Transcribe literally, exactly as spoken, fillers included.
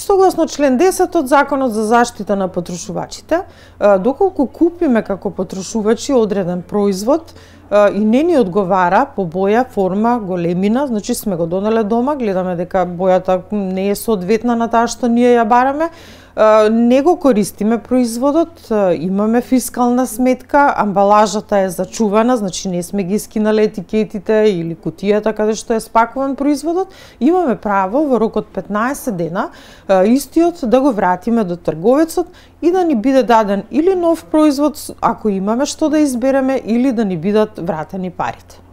Согласно член десет од Законот за заштита на потрошувачите, доколку купиме како потрошувачи одреден производ и не ни одговара по боја, форма, големина, значи сме го донеле дома, гледаме дека бојата не е соодветна на таа што ние ја бараме, не го користиме производот, имаме фискална сметка, амбалажата е зачувана, значи не сме ги скинале етикетите или кутијата каде што е спакуван производот, имаме право во рок од петнаесет дена истиот да го вратиме до трговецот и да ни биде даден или нов производ, ако имаме што да избереме, или да ни бидат вратени парите.